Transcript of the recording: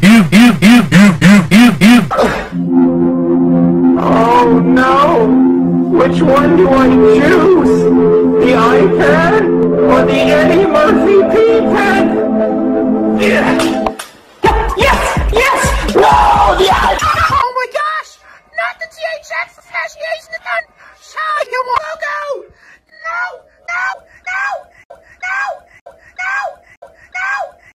Oh no! Which one do I choose? The iPad or the Eddie Murphy P-Pen? Yeah.